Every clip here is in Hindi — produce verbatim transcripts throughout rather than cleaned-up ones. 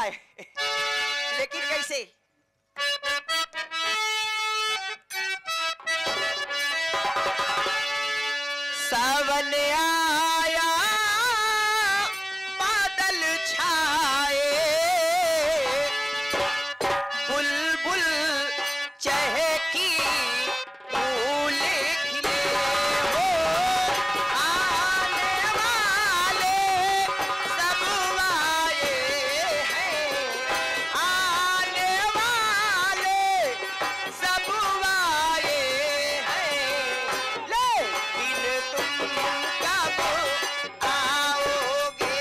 जाए, लेकिन कैसे? सावन आया बादल छाए, बुलबुल चहकी फूल खिले हो, आने वाले सब आए हैं, आने वाले सब आए हैं, लेकिन तुम कब आओगे?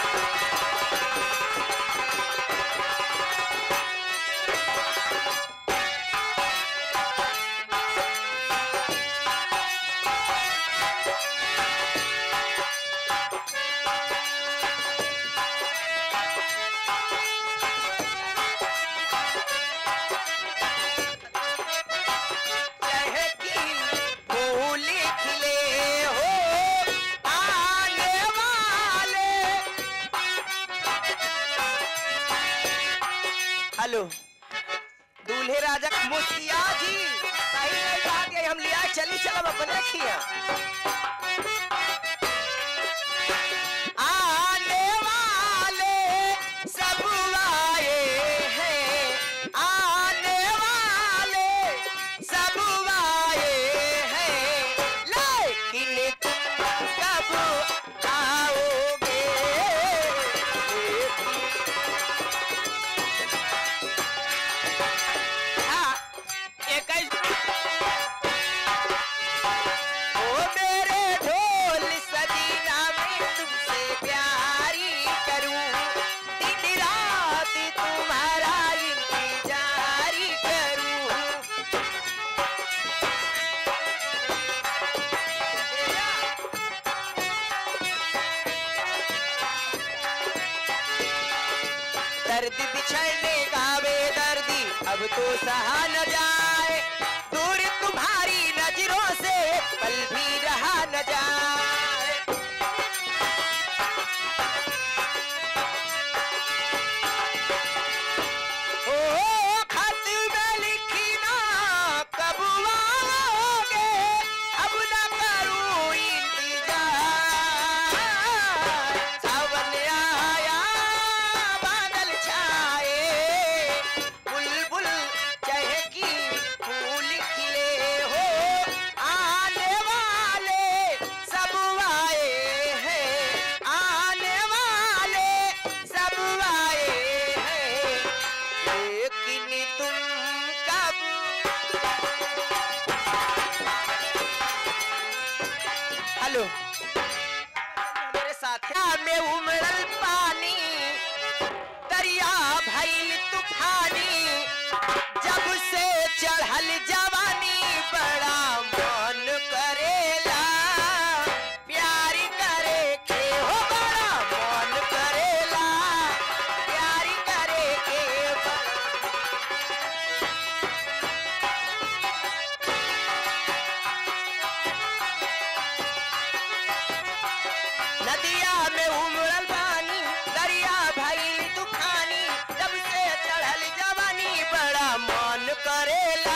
चहकी फूल खिले हो, आने वाले। हेलो दूल्हे राजा मुस्किया जी, सही नहीं कहा कि हम लिया चली चलब अपन रखिए। आने वाले सब आए हैं, आने वाले सब आए हैं, लेकिन तुम कब आओगे? हाँ, इक्कीस ओ मेरे ढोल सजीना मैं तुमसे प्यारी करूं, दिन रात तुम्हारा इंतजार करूं। दर्द बिछड़ने का बेदर्दी अब तो सहा न जाए, दूर तुम्हारी नजरों से पल भी रहा न जाए। ओ खत में लिखी ना कब आओगे, अब न करूं इंतजार। सावन आया बादल छाए, बुलबुल चहकी फूल खिले हो, आने वाले सब आए हैं, आने वाले सब आए हैं, लेकिन तुम कब? हेलो मेरे साथ में उमड़ल पानी, दरिया भइल तूफानी, जब से चढ़ल जवानी बड़ा मन करेला, प्यारी करे के हो, बड़ा मन करेला, प्यारी करे के बड़ा। नदिया में उमड़ल पानी, दरिया भइल तूफानी, जब से चढ़ल जवानी बड़ा मन करेला,